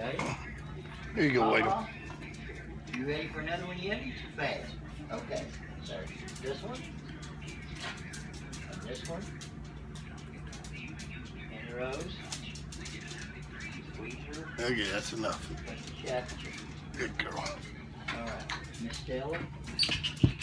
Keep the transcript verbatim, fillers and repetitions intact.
Okay. Here you go, uh Wade. -huh. You ready for another one yet? Too fast. Okay. So this one. And this one. And the rose. Squeezer. Okay, that's enough. Chef. Good girl. All right. Miss Stella.